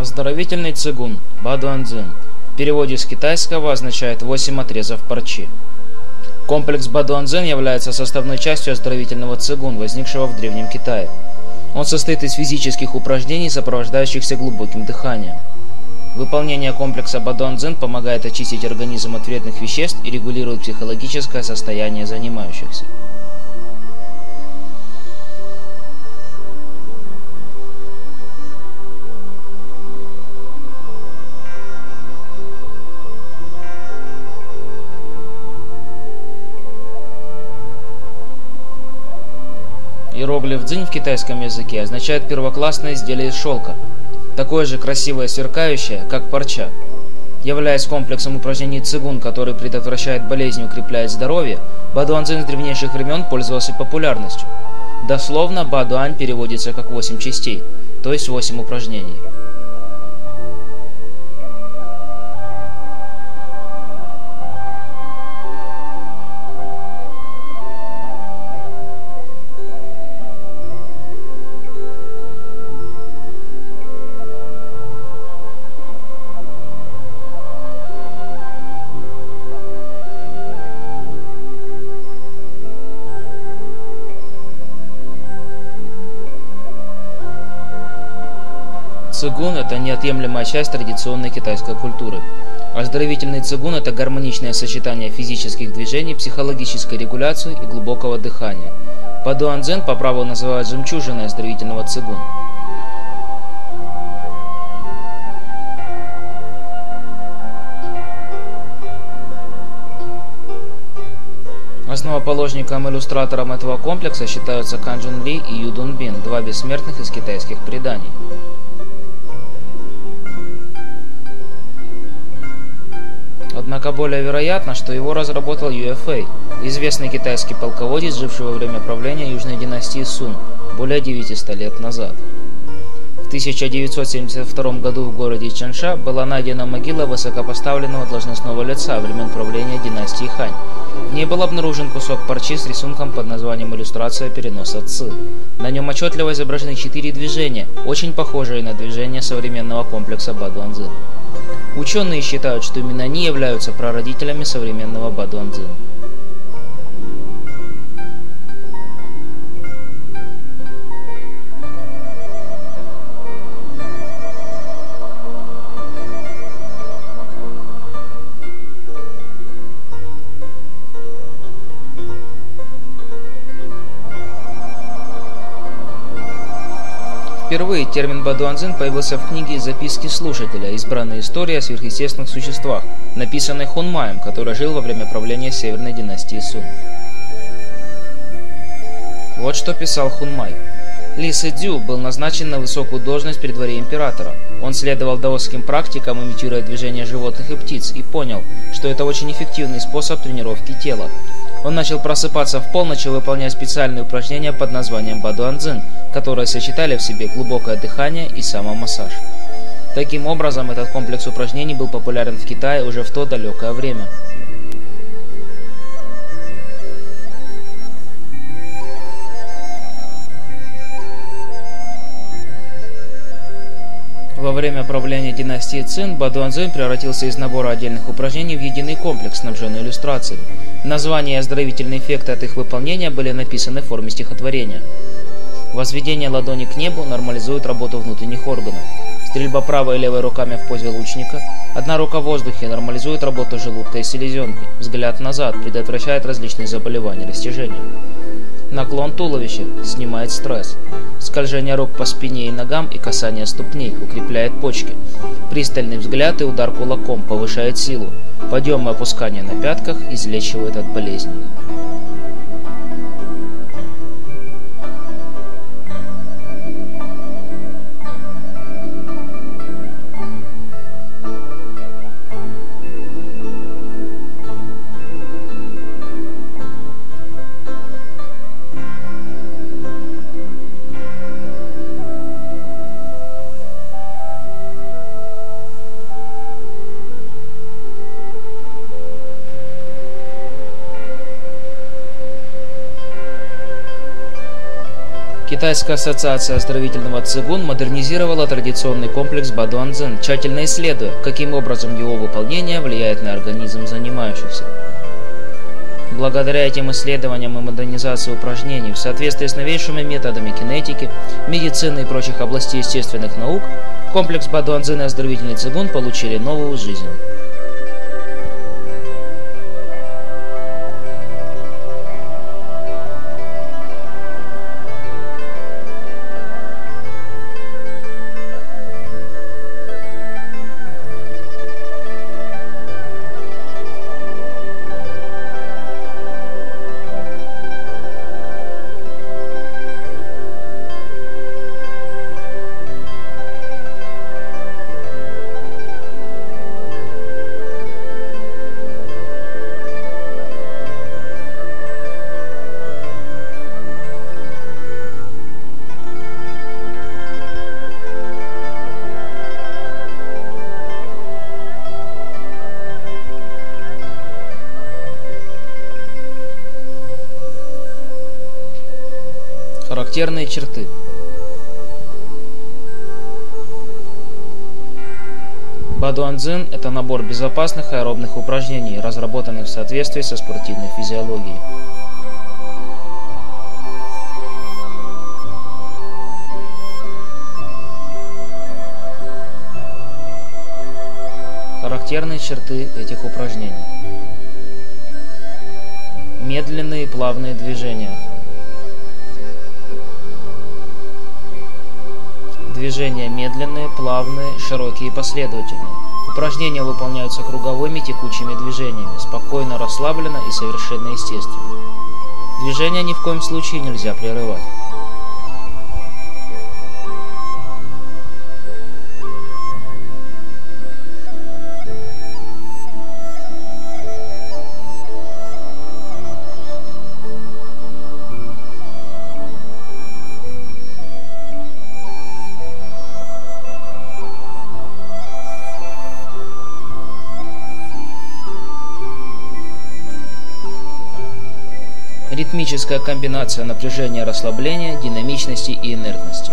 Оздоровительный цигун Бадуанцзин в переводе с китайского означает 8 отрезов парчи. Комплекс Бадуанцзин является составной частью оздоровительного цигун, возникшего в Древнем Китае. Он состоит из физических упражнений, сопровождающихся глубоким дыханием. Выполнение комплекса Бадуанцзин помогает очистить организм от вредных веществ и регулирует психологическое состояние занимающихся. Иероглиф «дзинь» в китайском языке означает первоклассное изделие из шелка, такое же красивое и сверкающее, как парча. Являясь комплексом упражнений цигун, который предотвращает болезни и укрепляет здоровье, Бадуанцзин с древнейших времен пользовался популярностью. Дословно Бадуань переводится как 8 частей, то есть 8 упражнений. Цигун – это неотъемлемая часть традиционной китайской культуры. Оздоровительный цигун – это гармоничное сочетание физических движений, психологической регуляции и глубокого дыхания. Бадуанцзин по праву называют жемчужиной оздоровительного цигун. Основоположником и иллюстратором этого комплекса считаются Кан Чжун Ли и Ю Дун Бин, два бессмертных из китайских преданий. Однако более вероятно, что его разработал Юэ Фэй, известный китайский полководец, живший во время правления Южной династии Сун, более 900 лет назад. В 1972 году в городе Чанша была найдена могила высокопоставленного должностного лица времен правления династии Хань. В ней был обнаружен кусок парчи с рисунком под названием «Иллюстрация переноса Ци». На нем отчетливо изображены 4 движения, очень похожие на движения современного комплекса Бадуанцзин. Ученые считают, что именно они являются прародителями современного Бадуанцзин. Впервые термин Бадуанцзин появился в книге «Записки слушателя. Избранная история о сверхъестественных существах», написанной Хунмаем, который жил во время правления Северной династии Сун. Вот что писал Хунмай. Ли Сэцзю был назначен на высокую должность при дворе императора. Он следовал даосским практикам, имитируя движения животных и птиц, и понял, что это очень эффективный способ тренировки тела. Он начал просыпаться в полночь и выполнять специальные упражнения под названием Бадуанцзин, которые сочетали в себе глубокое дыхание и самомассаж. Таким образом, этот комплекс упражнений был популярен в Китае уже в то далекое время. Во время правления династии Цин Бадуанцзин превратился из набора отдельных упражнений в единый комплекс, снабженный иллюстрациями. Названия и оздоровительные эффекты от их выполнения были написаны в форме стихотворения. Возведение ладони к небу нормализует работу внутренних органов. Стрельба правой и левой руками в позе лучника. Одна рука в воздухе нормализует работу желудка и селезенки. Взгляд назад предотвращает различные заболевания растяжения. Наклон туловища снимает стресс. Скольжение рук по спине и ногам и касание ступней укрепляет почки. Пристальный взгляд и удар кулаком повышает силу. Подъем и опускание на пятках излечивает от болезней. Китайская ассоциация оздоровительного цигун модернизировала традиционный комплекс Бадуанцзин, тщательно исследуя, каким образом его выполнение влияет на организм занимающихся. Благодаря этим исследованиям и модернизации упражнений в соответствии с новейшими методами кинетики, медицины и прочих областей естественных наук, комплекс Бадуанцзин и оздоровительный цигун получили новую жизнь. Характерные черты. Бадуанцзин – это набор безопасных аэробных упражнений, разработанных в соответствии со спортивной физиологией. Характерные черты этих упражнений. Медленные и плавные движения. Движения медленные, плавные, широкие и последовательные. Упражнения выполняются круговыми текучими движениями, спокойно, расслабленно и совершенно естественно. Движения ни в коем случае нельзя прерывать. Ритмическая комбинация напряжения, расслабления, динамичности и инертности.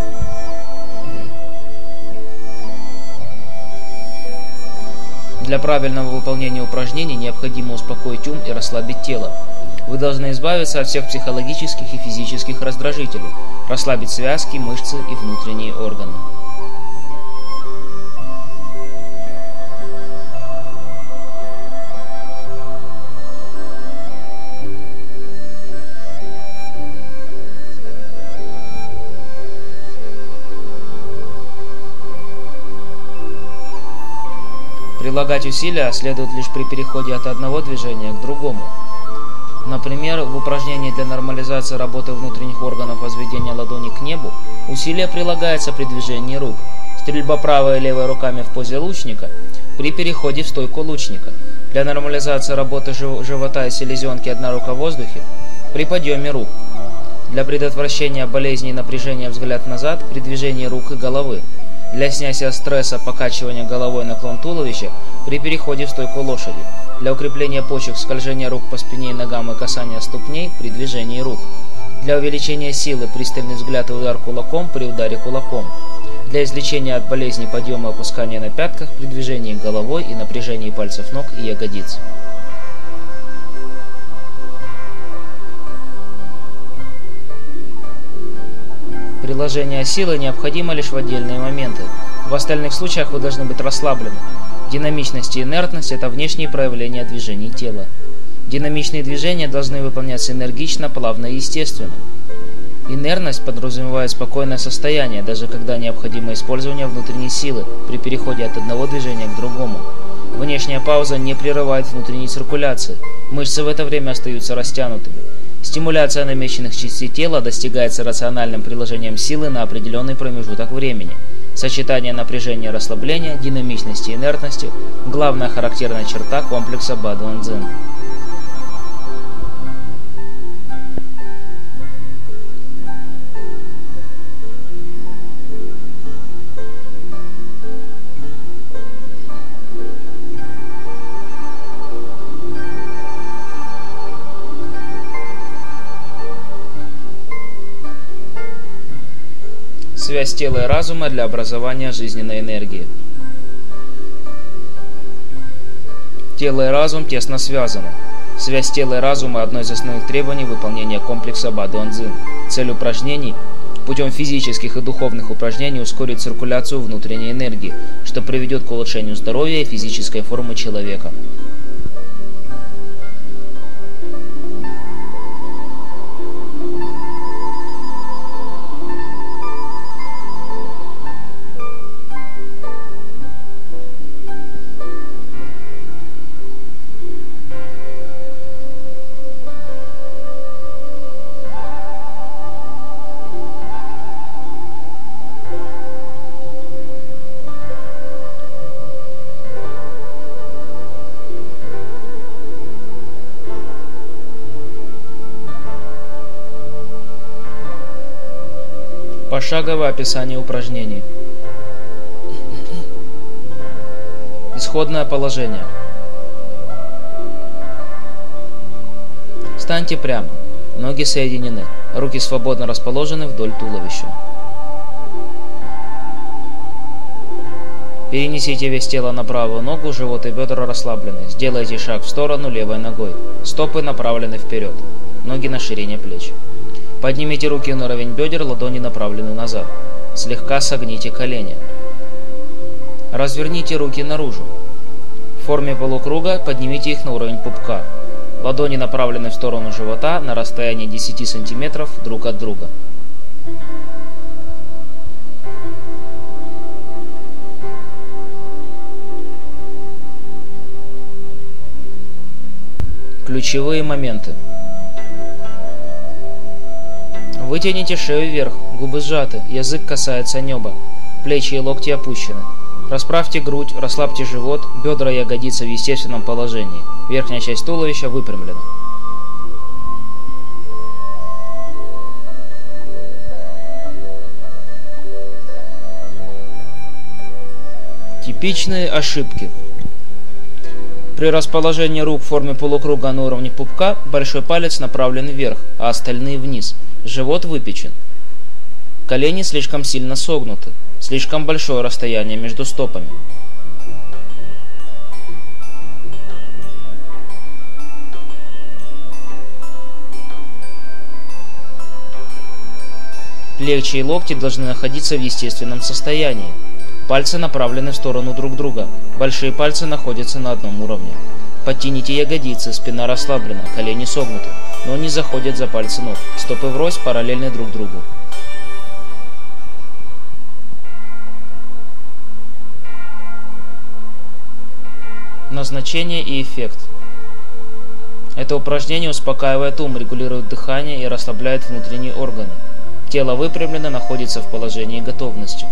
Для правильного выполнения упражнений необходимо успокоить ум и расслабить тело. Вы должны избавиться от всех психологических и физических раздражителей, расслабить связки, мышцы и внутренние органы. Прилагать усилия следует лишь при переходе от одного движения к другому. Например, в упражнении для нормализации работы внутренних органов возведения ладони к небу усилие прилагается при движении рук, стрельба правой и левой руками в позе лучника при переходе в стойку лучника, для нормализации работы живота и селезенки одна рука в воздухе при подъеме рук, для предотвращения болезней и напряжения взгляд назад при движении рук и головы, для снятия стресса, покачивания головой, наклон туловища при переходе в стойку лошади, для укрепления почек, скольжения рук по спине и ногам и касания ступней при движении рук, для увеличения силы, пристальный взгляд и удар кулаком при ударе кулаком, для излечения от болезней подъема и опускания на пятках при движении головой и напряжении пальцев ног и ягодиц. Приложение силы необходимо лишь в отдельные моменты. В остальных случаях вы должны быть расслаблены. Динамичность и инертность – это внешние проявления движений тела. Динамичные движения должны выполняться энергично, плавно и естественно. Инертность подразумевает спокойное состояние, даже когда необходимо использование внутренней силы при переходе от одного движения к другому. Внешняя пауза не прерывает внутренней циркуляции. Мышцы в это время остаются растянутыми. Стимуляция намеченных частей тела достигается рациональным приложением силы на определенный промежуток времени. Сочетание напряжения и расслабления, динамичности и инертности – главная характерная черта комплекса Бадуанцзин. Связь тела и разума для образования жизненной энергии. Тело и разум тесно связаны. Связь тела и разума – одно из основных требований выполнения комплекса Бадуан-Дзин. Цель упражнений – путем физических и духовных упражнений ускорить циркуляцию внутренней энергии, что приведет к улучшению здоровья и физической формы человека. Пошаговое описание упражнений. Исходное положение. Встаньте прямо, ноги соединены, руки свободно расположены вдоль туловища. Перенесите вес тела на правую ногу, живот и бедра расслаблены. Сделайте шаг в сторону левой ногой. Стопы направлены вперед, ноги на ширине плеч. Поднимите руки на уровень бедер, ладони направлены назад. Слегка согните колени. Разверните руки наружу. В форме полукруга поднимите их на уровень пупка. Ладони направлены в сторону живота на расстоянии 10 см друг от друга. Ключевые моменты. Вытяните шею вверх, губы сжаты, язык касается неба, плечи и локти опущены. Расправьте грудь, расслабьте живот, бедра и ягодицы в естественном положении. Верхняя часть туловища выпрямлена. Типичные ошибки. При расположении рук в форме полукруга на уровне пупка большой палец направлен вверх, а остальные вниз. Живот выпечен. Колени слишком сильно согнуты. Слишком большое расстояние между стопами. Плечи и локти должны находиться в естественном состоянии. Пальцы направлены в сторону друг друга. Большие пальцы находятся на одном уровне. Подтяните ягодицы, спина расслаблена, колени согнуты, но не заходят за пальцы ног. Стопы врозь параллельны друг другу. Назначение и эффект. Это упражнение успокаивает ум, регулирует дыхание и расслабляет внутренние органы. Тело выпрямлено, находится в положении готовности.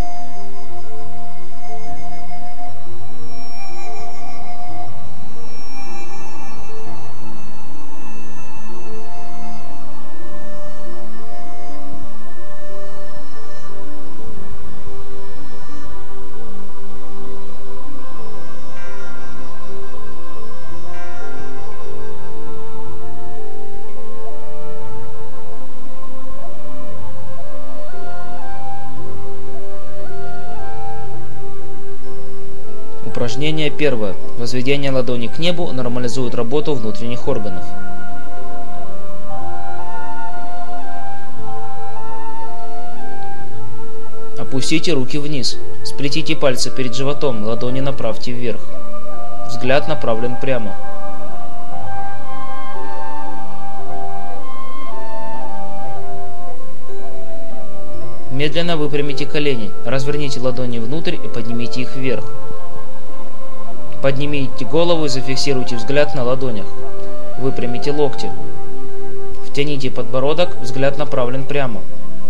Упражнение первое. Возведение ладони к небу нормализует работу внутренних органов. Опустите руки вниз. Сплетите пальцы перед животом, ладони направьте вверх. Взгляд направлен прямо. Медленно выпрямите колени, разверните ладони внутрь и поднимите их вверх. Поднимите голову и зафиксируйте взгляд на ладонях. Выпрямите локти. Втяните подбородок, взгляд направлен прямо.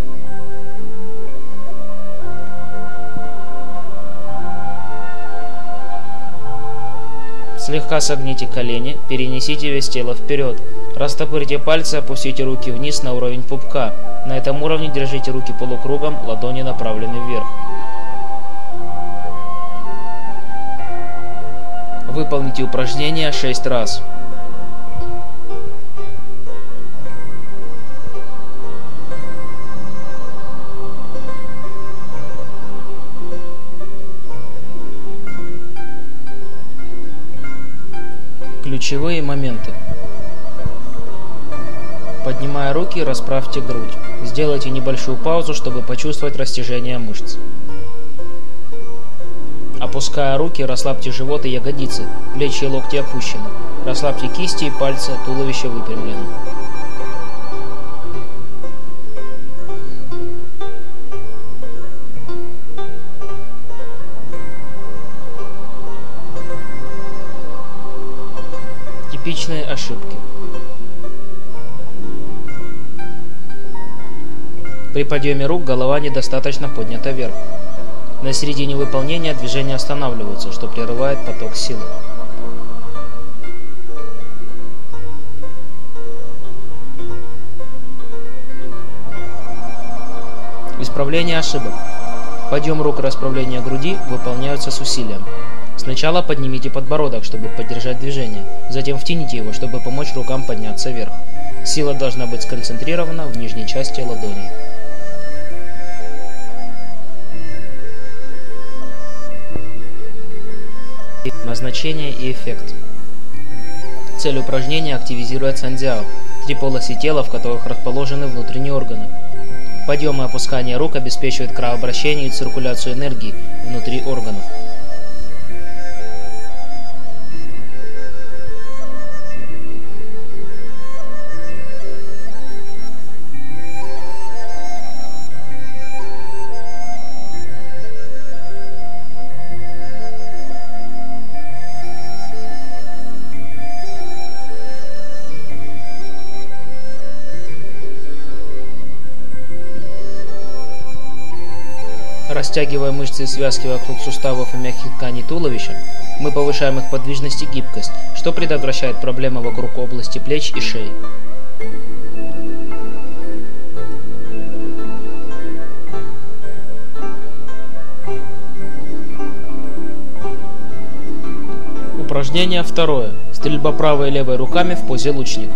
Слегка согните колени, перенесите вес тела вперед. Растопырьте пальцы, опустите руки вниз на уровень пупка. На этом уровне держите руки полукругом, ладони направлены вверх. Выполните упражнение 6 раз. Ключевые моменты. Поднимая руки, расправьте грудь. Сделайте небольшую паузу, чтобы почувствовать растяжение мышц. Опуская руки, расслабьте живот и ягодицы, плечи и локти опущены. Расслабьте кисти и пальцы, туловище выпрямлено. Типичные ошибки. При подъеме рук голова недостаточно поднята вверх. На середине выполнения движения останавливаются, что прерывает поток силы. Исправление ошибок. Подъем рук и расправление груди выполняются с усилием. Сначала поднимите подбородок, чтобы поддержать движение, затем втяните его, чтобы помочь рукам подняться вверх. Сила должна быть сконцентрирована в нижней части ладоней. Назначение и эффект. Цель упражнения активизирует сандзяо, 3 полости тела, в которых расположены внутренние органы. Подъем и опускание рук обеспечивают кровообращение и циркуляцию энергии внутри органов. Растягивая мышцы и связки вокруг суставов и мягких тканей туловища, мы повышаем их подвижность и гибкость, что предотвращает проблемы вокруг области плеч и шеи. Упражнение второе. Стрельба правой и левой руками в позе лучника.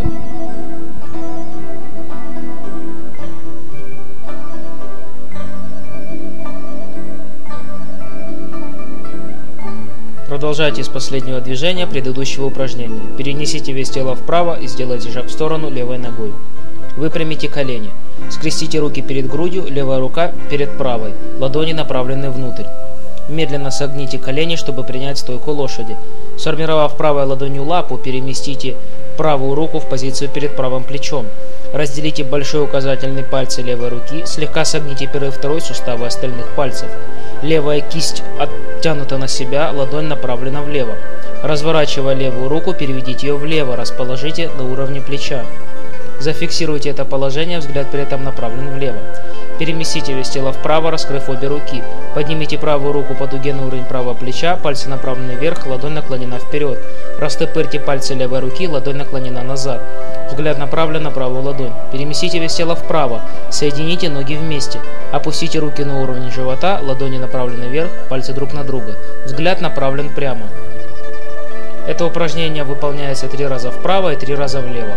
Продолжайте с последнего движения предыдущего упражнения. Перенесите вес тела вправо и сделайте шаг в сторону левой ногой. Выпрямите колени. Скрестите руки перед грудью, левая рука перед правой, ладони направлены внутрь. Медленно согните колени, чтобы принять стойку лошади. Сформировав правой ладонью лапу, переместите правую руку в позицию перед правым плечом. Разделите большой указательный пальцы левой руки, слегка согните первый и второй суставы остальных пальцев. Левая кисть оттянута на себя, ладонь направлена влево. Разворачивая левую руку, переведите ее влево, расположите на уровне плеча. Зафиксируйте это положение, взгляд при этом направлен влево. Переместите вес тела вправо, раскрыв обе руки. Поднимите правую руку по дуге на уровень правого плеча, пальцы направлены вверх, ладонь наклонена вперед. Растопырьте пальцы левой руки, ладонь наклонена назад. Взгляд направлен на правую ладонь. Переместите вес тела вправо, соедините ноги вместе. Опустите руки на уровень живота, ладони направлены вверх, пальцы друг на друга. Взгляд направлен прямо. Это упражнение выполняется 3 раза вправо и 3 раза влево.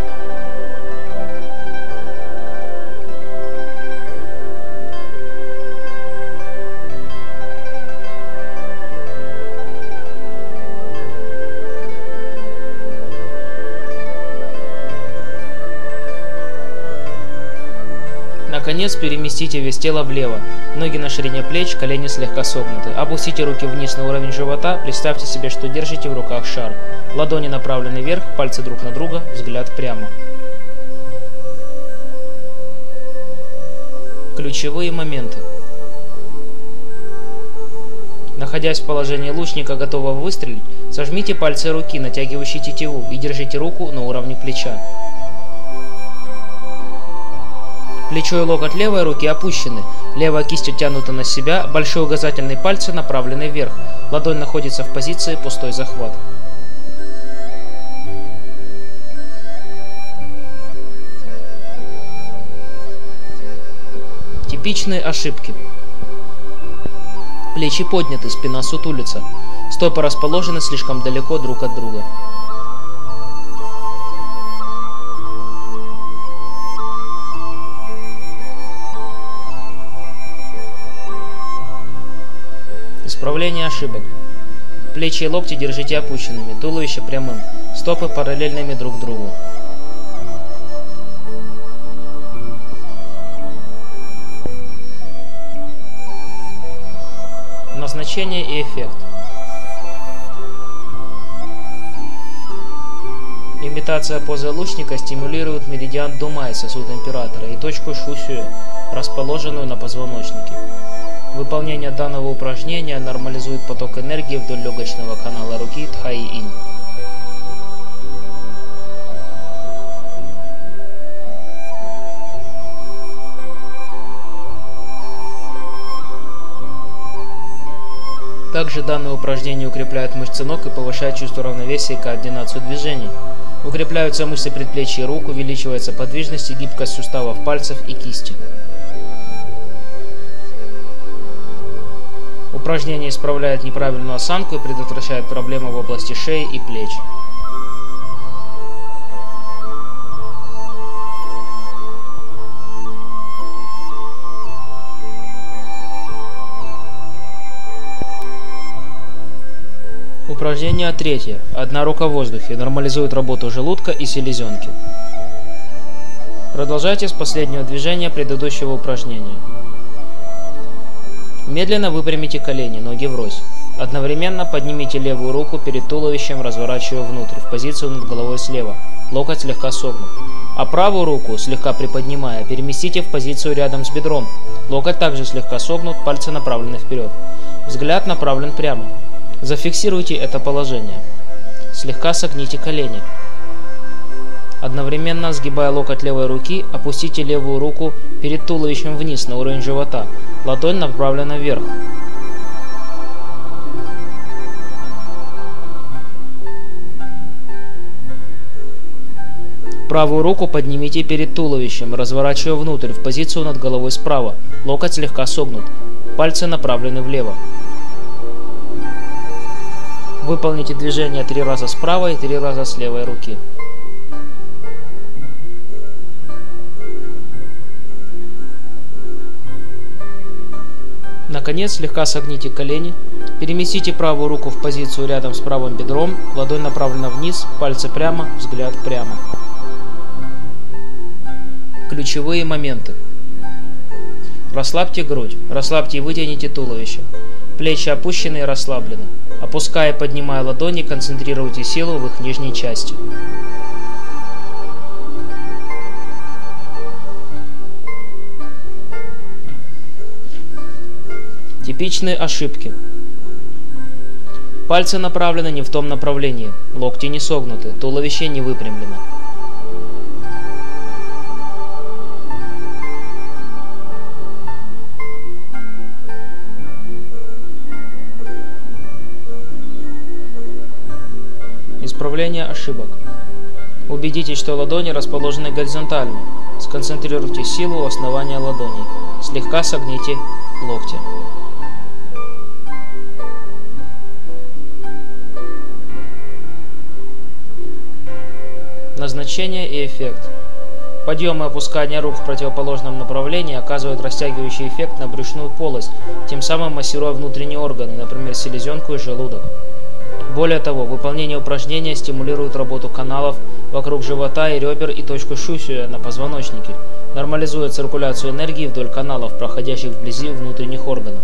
Наконец, переместите вес тела влево. Ноги на ширине плеч, колени слегка согнуты. Опустите руки вниз на уровень живота. Представьте себе, что держите в руках шар. Ладони направлены вверх, пальцы друг на друга, взгляд прямо. Ключевые моменты. Находясь в положении лучника, готового выстрелить, сожмите пальцы руки, натягивающие тетиву, и держите руку на уровне плеча. Плечо и локоть левой руки опущены, левая кисть оттянута на себя, большие указательные пальцы направлены вверх, ладонь находится в позиции пустой захват. Типичные ошибки. Плечи подняты, спина сутулится, стопы расположены слишком далеко друг от друга. Исправление ошибок. Плечи и локти держите опущенными, туловище прямым. Стопы параллельными друг другу. Назначение и эффект. Имитация позы лучника стимулирует меридиан Думай, сосуд императора, и точку Шусюэ, расположенную на позвоночнике. Выполнение данного упражнения нормализует поток энергии вдоль легочного канала руки Тхай-Инь. Также данное упражнение укрепляет мышцы ног и повышает чувство равновесия и координацию движений. Укрепляются мышцы предплечья и рук, увеличивается подвижность и гибкость суставов пальцев и кисти. Упражнение исправляет неправильную осанку и предотвращает проблемы в области шеи и плеч. Упражнение третье. Одна рука в воздухе. Нормализует работу желудка и селезенки. Продолжайте с последнего движения предыдущего упражнения. Медленно выпрямите колени, ноги врозь. Одновременно поднимите левую руку перед туловищем, разворачивая внутрь, в позицию над головой слева. Локоть слегка согнут. А правую руку, слегка приподнимая, переместите в позицию рядом с бедром. Локоть также слегка согнут, пальцы направлены вперед. Взгляд направлен прямо. Зафиксируйте это положение. Слегка согните колени. Одновременно, сгибая локоть левой руки, опустите левую руку перед туловищем вниз на уровень живота. Ладонь направлена вверх. Правую руку поднимите перед туловищем, разворачивая внутрь, в позицию над головой справа. Локоть слегка согнут. Пальцы направлены влево. Выполните движение 3 раза с правой и 3 раза с левой руки. Наконец, слегка согните колени. Переместите правую руку в позицию рядом с правым бедром. Ладонь направлена вниз, пальцы прямо, взгляд прямо. Ключевые моменты. Расслабьте грудь, расслабьте и вытяните туловище. Плечи опущены и расслаблены. Опуская и поднимая ладони, концентрируйте силу в их нижней части. Типичные ошибки. Пальцы направлены не в том направлении, локти не согнуты, туловище не выпрямлено. Исправление ошибок. Убедитесь, что ладони расположены горизонтально. Сконцентрируйте силу у основания ладоней. Слегка согните локти. Назначение и эффект. Подъем и опускание рук в противоположном направлении оказывают растягивающий эффект на брюшную полость, тем самым массируя внутренние органы, например, селезенку и желудок. Более того, выполнение упражнения стимулирует работу каналов вокруг живота и ребер и точку Шусюэ на позвоночнике, нормализует циркуляцию энергии вдоль каналов, проходящих вблизи внутренних органов.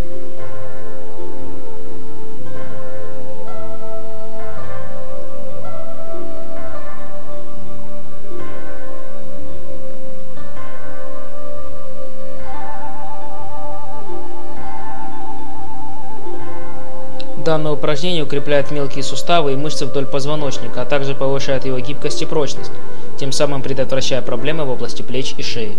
Данное упражнение укрепляет мелкие суставы и мышцы вдоль позвоночника, а также повышает его гибкость и прочность, тем самым предотвращая проблемы в области плеч и шеи.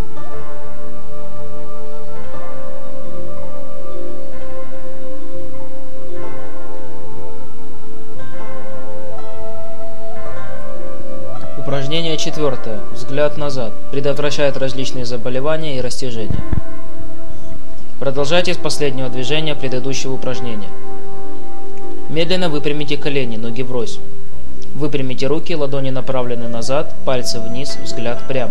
Упражнение 4. Взгляд назад. Предотвращает различные заболевания и растяжения. Продолжайте с последнего движения предыдущего упражнения. Медленно выпрямите колени, ноги врозь. Выпрямите руки, ладони направлены назад, пальцы вниз, взгляд прямо.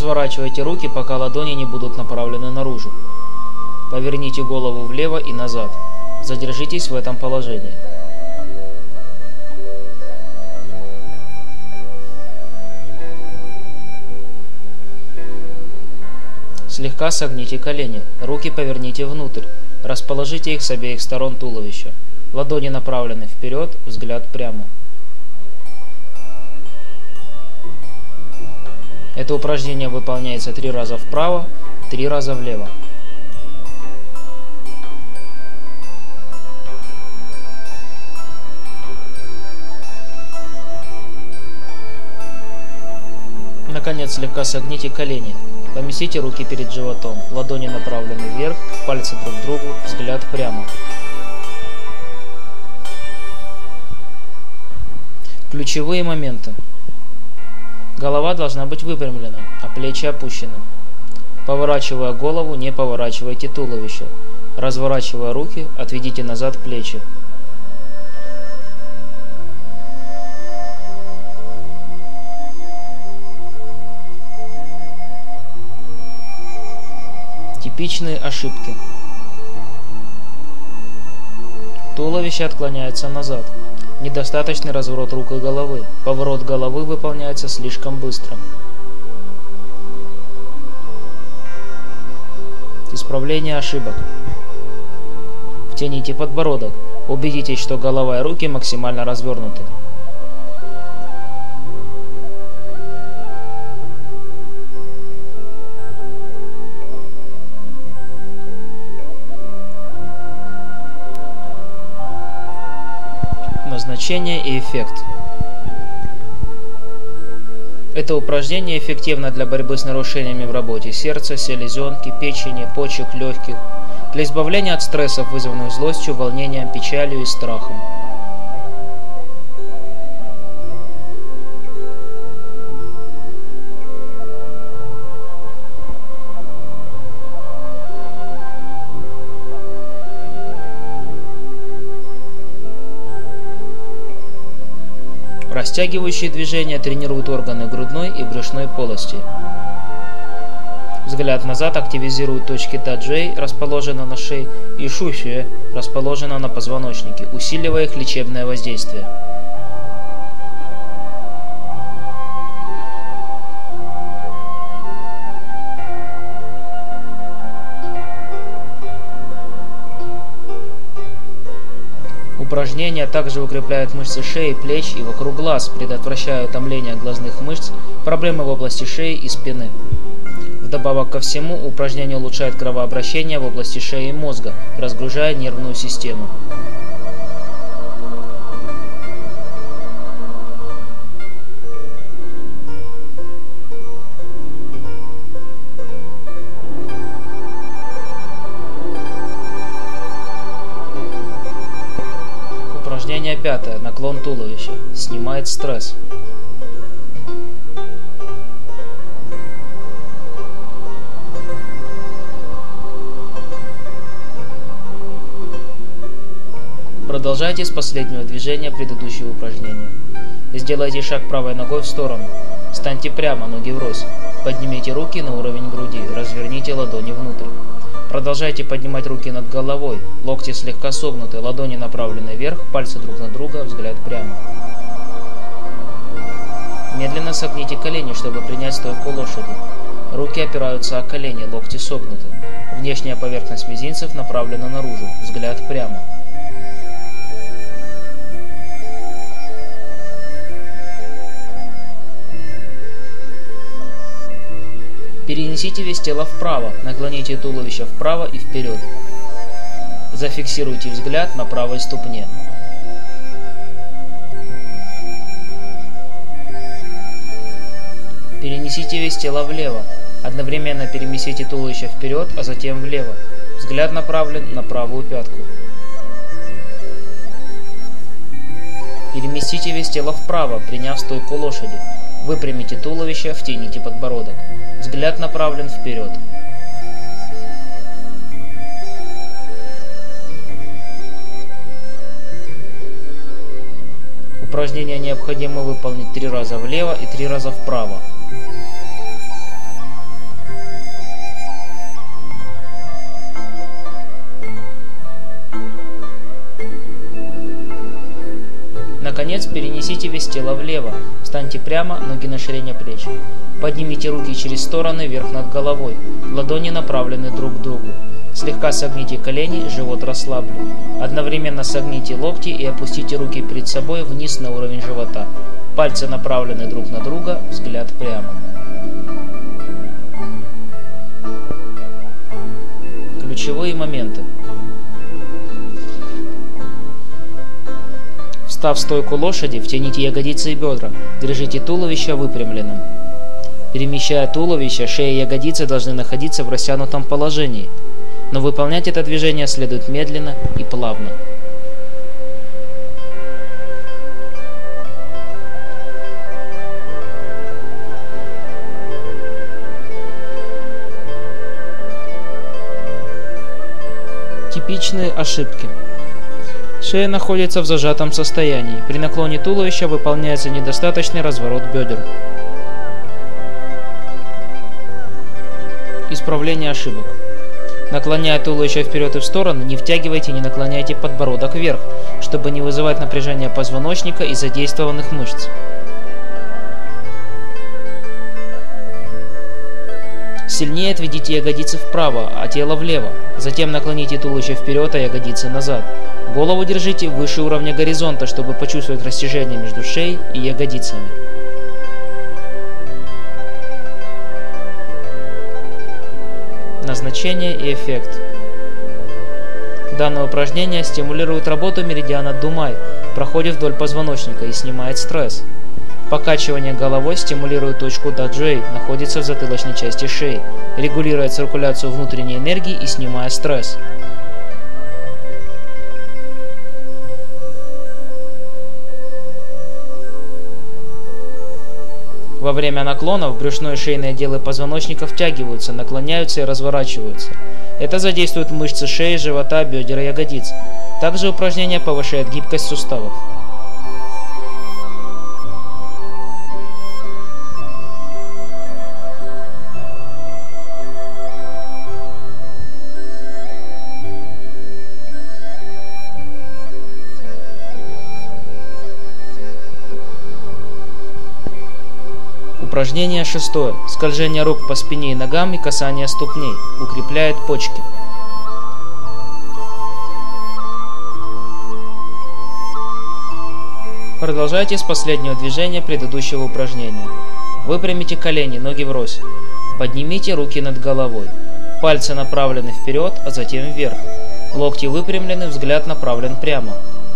разворачивайте руки, пока ладони не будут направлены наружу. Поверните голову влево и назад. Задержитесь в этом положении. Слегка согните колени, руки поверните внутрь, расположите их с обеих сторон туловища. Ладони направлены вперед, взгляд прямо. Это упражнение выполняется 3 раза вправо, 3 раза влево. Наконец, слегка согните колени. Поместите руки перед животом, ладони направлены вверх, пальцы друг к другу, взгляд прямо. Ключевые моменты. Голова должна быть выпрямлена, а плечи опущены. Поворачивая голову, не поворачивайте туловище. Разворачивая руки, отведите назад плечи. Типичные ошибки. Туловище отклоняется назад. Недостаточный разворот рук и головы. Поворот головы выполняется слишком быстро. Исправление ошибок. Втяните подбородок. Убедитесь, что голова и руки максимально развернуты. Назначение и эффект. Это упражнение эффективно для борьбы с нарушениями в работе сердца, селезенки, печени, почек, легких, для избавления от стрессов, вызванных злостью, волнением, печалью и страхом. Растягивающие движения тренируют органы грудной и брюшной полости. Взгляд назад активизирует точки даджей, расположенные на шее, и шушюэ, расположенные на позвоночнике, усиливая их лечебное воздействие. Упражнения также укрепляют мышцы шеи, плеч и вокруг глаз, предотвращая утомление глазных мышц, проблемы в области шеи и спины. Вдобавок ко всему, упражнение улучшает кровообращение в области шеи и мозга, разгружая нервную систему. Упражнение 5. Наклон туловища. Снимает стресс. Продолжайте с последнего движения предыдущего упражнения. Сделайте шаг правой ногой в сторону. Станьте прямо, ноги врозь. Поднимите руки на уровень груди. Разверните ладони внутрь. Продолжайте поднимать руки над головой, локти слегка согнуты, ладони направлены вверх, пальцы друг на друга, взгляд прямо. Медленно согните колени, чтобы принять стойку лошади. Руки опираются о колени, локти согнуты. Внешняя поверхность мизинцев направлена наружу, взгляд прямо. Перенесите вес тела вправо, наклоните туловище вправо и вперед. Зафиксируйте взгляд на правой ступне. Перенесите вес тела влево. Одновременно переместите туловище вперед, а затем влево. Взгляд направлен на правую пятку. Переместите вес тела вправо, приняв стойку лошади. Выпрямите туловище, втяните подбородок. Взгляд направлен вперед. Упражнение необходимо выполнить 3 раза влево и 3 раза вправо. Наконец, перенесите вес тела влево. Встаньте прямо, ноги на ширине плеч. Поднимите руки через стороны вверх над головой. Ладони направлены друг к другу. Слегка согните колени, живот расслаблен. Одновременно согните локти и опустите руки перед собой вниз на уровень живота. Пальцы направлены друг на друга, взгляд прямо. Ключевые моменты. Встав в стойку лошади, втяните ягодицы и бедра, держите туловище выпрямленным. Перемещая туловище, шея и ягодицы должны находиться в растянутом положении, но выполнять это движение следует медленно и плавно. Типичные ошибки. Шея находится в зажатом состоянии. При наклоне туловища выполняется недостаточный разворот бедер. Исправление ошибок. Наклоняя туловище вперед и в сторону, не втягивайте и не наклоняйте подбородок вверх, чтобы не вызывать напряжение позвоночника и задействованных мышц. Сильнее отведите ягодицы вправо, а тело влево. Затем наклоните туловище вперед, а ягодицы назад. Голову держите выше уровня горизонта, чтобы почувствовать растяжение между шеей и ягодицами. Назначение и эффект. Данное упражнение стимулирует работу меридиана Думай, проходит вдоль позвоночника и снимает стресс. Покачивание головой стимулирует точку Даджей, находится в затылочной части шеи, регулирует циркуляцию внутренней энергии и снимая стресс. Во время наклонов брюшной и шейные отделы позвоночника втягиваются, наклоняются и разворачиваются. Это задействует мышцы шеи, живота, бедер и ягодиц. Также упражнение повышает гибкость суставов. Упражнение 6. Скольжение рук по спине и ногам и касание ступней. Укрепляет почки. Продолжайте с последнего движения предыдущего упражнения. Выпрямите колени, ноги врозь. Поднимите руки над головой. Пальцы направлены вперед, а затем вверх. Локти выпрямлены, взгляд направлен прямо.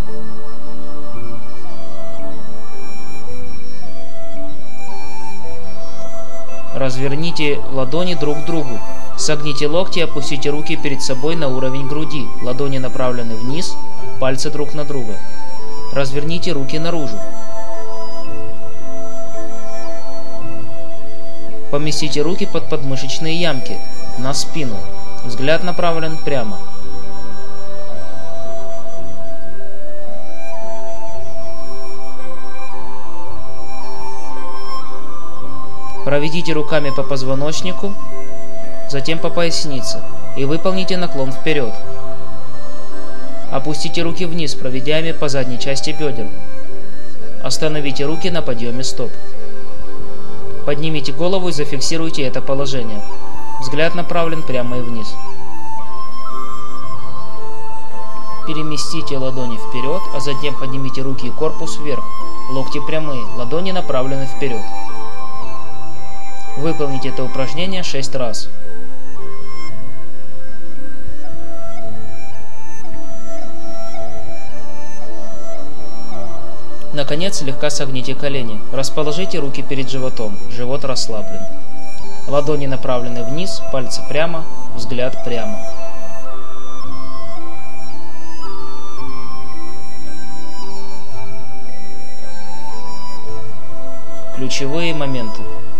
Разверните ладони друг к другу. Согните локти и опустите руки перед собой на уровень груди. Ладони направлены вниз, пальцы друг на друга. Разверните руки наружу. Поместите руки под подмышечные ямки, на спину. Взгляд направлен прямо. Проведите руками по позвоночнику, затем по пояснице и выполните наклон вперед. Опустите руки вниз, проведя ими по задней части бедер. Остановите руки на подъеме стоп. Поднимите голову и зафиксируйте это положение. Взгляд направлен прямо и вниз. Переместите ладони вперед, а затем поднимите руки и корпус вверх. Локти прямые, ладони направлены вперед. Выполните это упражнение 6 раз. Наконец, слегка согните колени. Расположите руки перед животом. Живот расслаблен. Ладони направлены вниз, пальцы прямо, взгляд прямо. Ключевые моменты.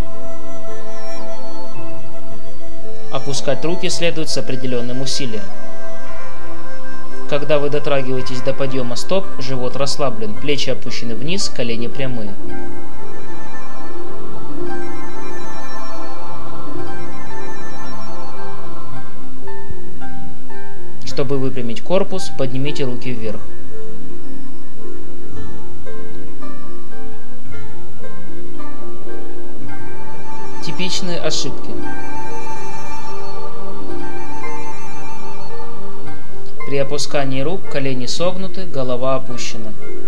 Опускать руки следует с определенным усилием. Когда вы дотрагиваетесь до подъема стоп, живот расслаблен, плечи опущены вниз, колени прямые. Чтобы выпрямить корпус, поднимите руки вверх. Типичные ошибки. При опускании рук колени согнуты, голова опущена.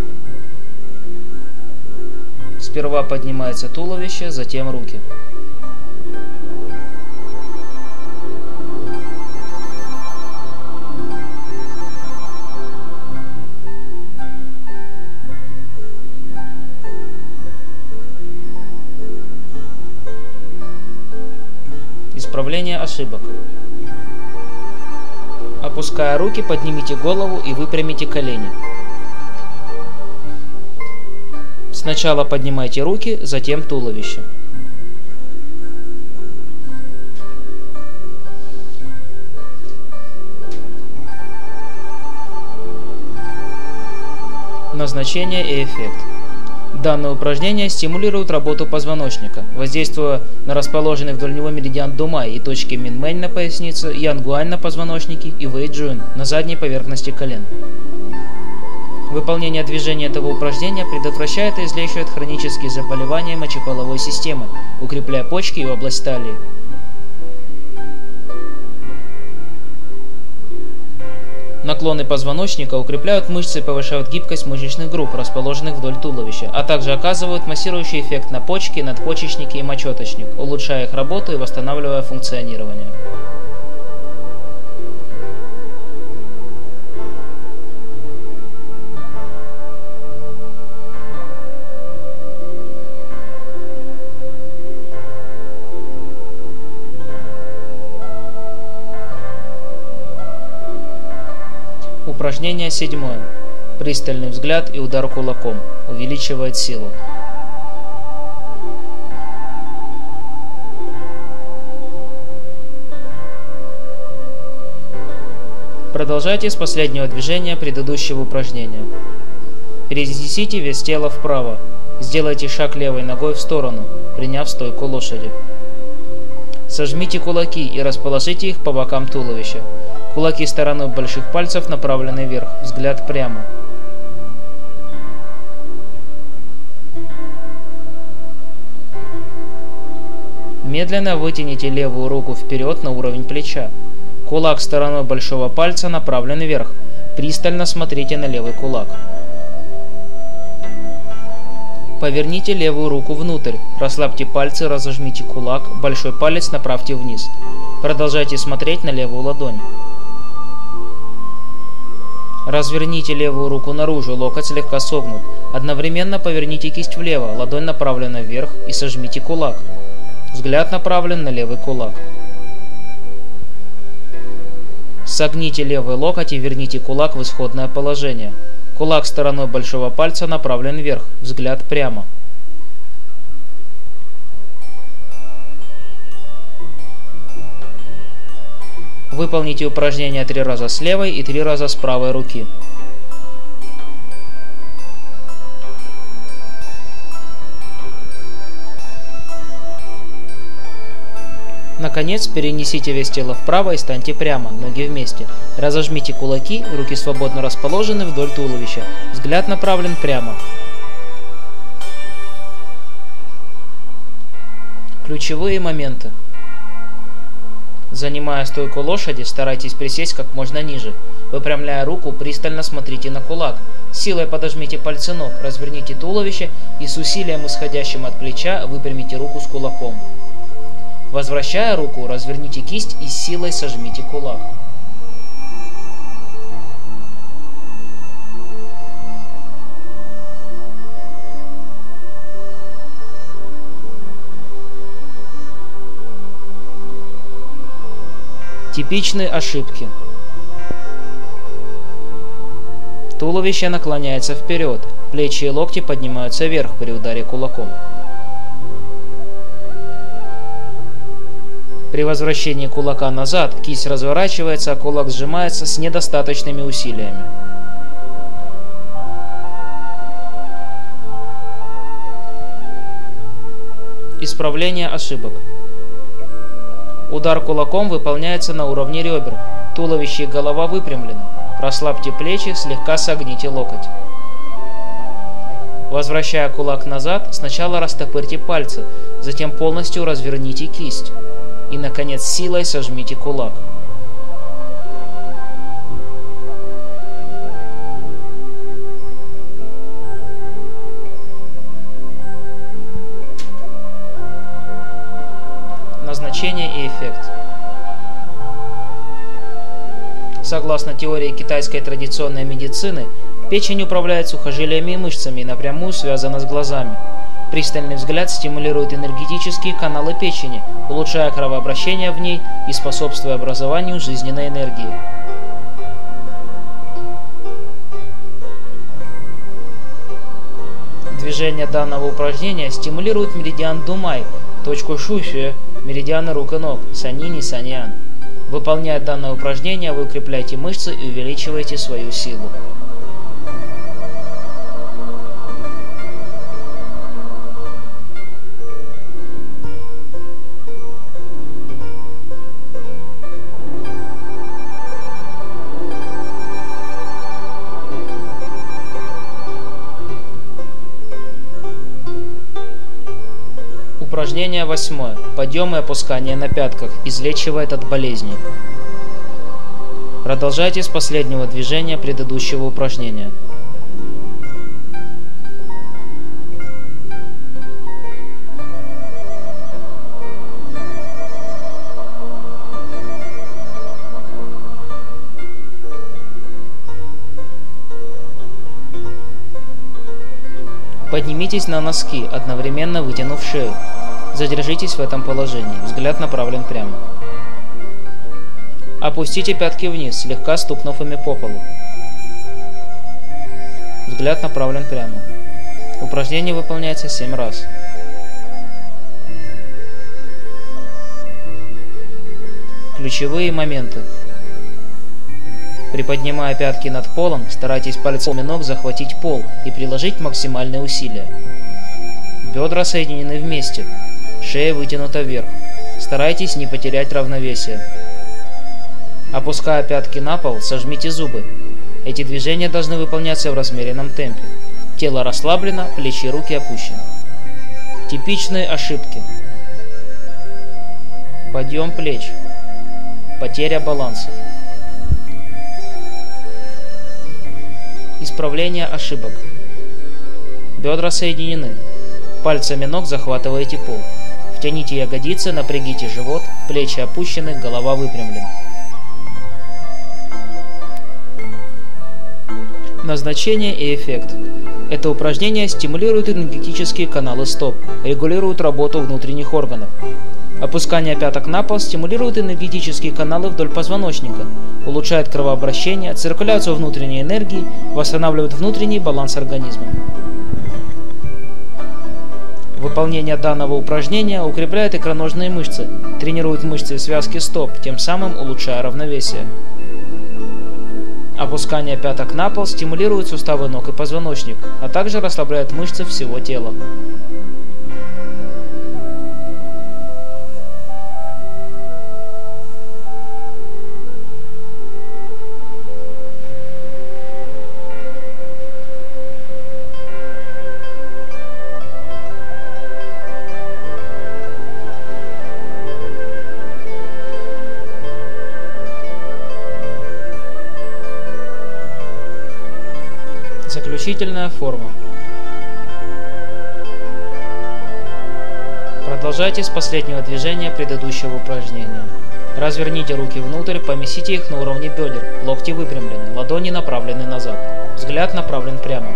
Сперва поднимается туловище, затем руки. Исправление ошибок. Опуская руки, поднимите голову и выпрямите колени. Сначала поднимайте руки, затем туловище. Назначение и эффект. Данное упражнение стимулирует работу позвоночника, воздействуя на расположенный вдоль него меридиан Думай и точки Минмэнь на пояснице, Янгуань на позвоночнике и Вэйджун на задней поверхности колен. Выполнение движения этого упражнения предотвращает и излечивает хронические заболевания мочеполовой системы, укрепляя почки и область талии. Наклоны позвоночника укрепляют мышцы и повышают гибкость мышечных групп, расположенных вдоль туловища, а также оказывают массирующий эффект на почки, надпочечники и мочеточник, улучшая их работу и восстанавливая функционирование. Упражнение 7. Пристальный взгляд и удар кулаком. Увеличивает силу. Продолжайте с последнего движения предыдущего упражнения. Перенесите вес тела вправо. Сделайте шаг левой ногой в сторону, приняв стойку лошади. Сожмите кулаки и расположите их по бокам туловища. Кулаки стороной больших пальцев направлены вверх, взгляд прямо. Медленно вытяните левую руку вперед на уровень плеча. Кулак стороной большого пальца направлен вверх. Пристально смотрите на левый кулак. Поверните левую руку внутрь. Расслабьте пальцы, разожмите кулак, большой палец направьте вниз. Продолжайте смотреть на левую ладонь. Разверните левую руку наружу, локоть слегка согнут. Одновременно поверните кисть влево, ладонь направлена вверх и сожмите кулак. Взгляд направлен на левый кулак. Согните левый локоть и верните кулак в исходное положение. Кулак стороной большого пальца направлен вверх, взгляд прямо. Выполните упражнение 3 раза с левой и 3 раза с правой руки. Наконец, перенесите вес тела вправо и станьте прямо, ноги вместе. Разожмите кулаки, руки свободно расположены вдоль туловища. Взгляд направлен прямо. Ключевые моменты. Занимая стойку лошади, старайтесь присесть как можно ниже. Выпрямляя руку, пристально смотрите на кулак. Силой подожмите пальцы ног, разверните туловище и с усилием, исходящим от плеча, выпрямите руку с кулаком. Возвращая руку, разверните кисть и силой сожмите кулак. Типичные ошибки. Туловище наклоняется вперед, плечи и локти поднимаются вверх при ударе кулаком. При возвращении кулака назад кисть разворачивается, а кулак сжимается с недостаточными усилиями. Исправление ошибок. Удар кулаком выполняется на уровне ребер. Туловище и голова выпрямлены. Расслабьте плечи, слегка согните локоть. Возвращая кулак назад, сначала растопырьте пальцы, затем полностью разверните кисть. И, наконец, силой сожмите кулак. Назначение и эффект. Согласно теории китайской традиционной медицины, печень управляет сухожилиями и мышцами и напрямую связана с глазами. Пристальный взгляд стимулирует энергетические каналы печени, улучшая кровообращение в ней и способствуя образованию жизненной энергии. Движение данного упражнения стимулирует меридиан Думай, точку Шуфе, меридианы рук и ног, Санини Саньян. Выполняя данное упражнение, вы укрепляете мышцы и увеличиваете свою силу. Упражнение 8. Подъем и опускание на пятках. Излечивает от болезней. Продолжайте с последнего движения предыдущего упражнения. Поднимитесь на носки, одновременно вытянув шею. Задержитесь в этом положении, взгляд направлен прямо. Опустите пятки вниз, слегка стукнув ими по полу. Взгляд направлен прямо. Упражнение выполняется 7 раз. Ключевые моменты. Приподнимая пятки над полом, старайтесь пальцами ног захватить пол и приложить максимальные усилия. Бедра соединены вместе, шея вытянута вверх. Старайтесь не потерять равновесие. Опуская пятки на пол, сожмите зубы. Эти движения должны выполняться в размеренном темпе. Тело расслаблено, плечи и руки опущены. Типичные ошибки. Подъем плеч. Потеря баланса. Исправление ошибок. Бедра соединены. Пальцами ног захватываете пол. Втяните ягодицы, напрягите живот, плечи опущены, голова выпрямлена. Назначение и эффект. Это упражнение стимулирует энергетические каналы стоп, регулирует работу внутренних органов. Опускание пяток на пол стимулирует энергетические каналы вдоль позвоночника, улучшает кровообращение, циркуляцию внутренней энергии, восстанавливает внутренний баланс организма. Выполнение данного упражнения укрепляет икроножные мышцы, тренирует мышцы и связки стоп, тем самым улучшая равновесие. Опускание пяток на пол стимулирует суставы ног и позвоночник, а также расслабляет мышцы всего тела. Заключительная форма. Продолжайте с последнего движения предыдущего упражнения. Разверните руки внутрь, поместите их на уровне бедер, локти выпрямлены, ладони направлены назад, взгляд направлен прямо.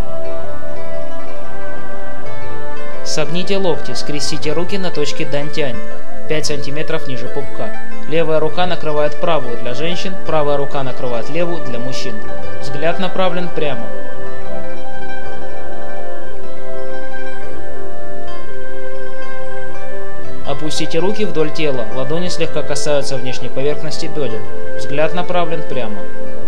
Согните локти, скрестите руки на точке дантянь, 5 см ниже пупка. Левая рука накрывает правую для женщин, правая рука накрывает левую для мужчин. Взгляд направлен прямо. Опустите руки вдоль тела, ладони слегка касаются внешней поверхности бедер. Взгляд направлен прямо.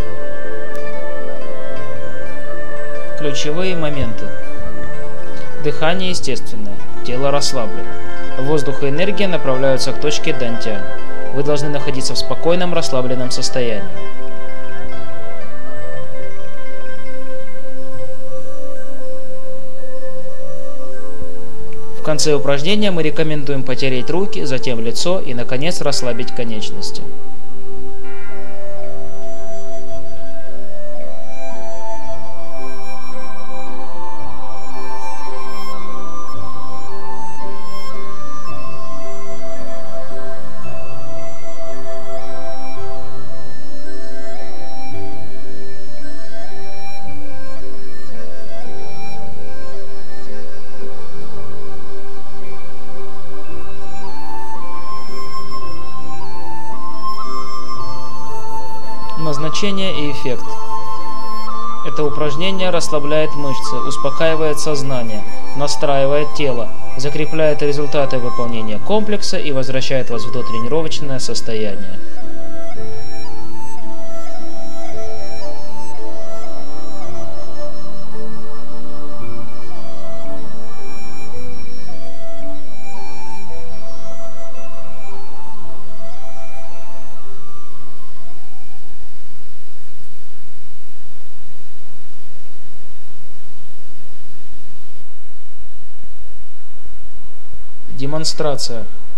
Ключевые моменты. Дыхание естественное, тело расслаблено. Воздух и энергия направляются к точке дантянь. Вы должны находиться в спокойном, расслабленном состоянии. конце упражнения мы рекомендуем потереть руки, затем лицо и, наконец, расслабить конечности. Назначение и эффект. Это упражнение расслабляет мышцы, успокаивает сознание, настраивает тело, закрепляет результаты выполнения комплекса и возвращает вас в дотренировочное состояние. Демонстрация.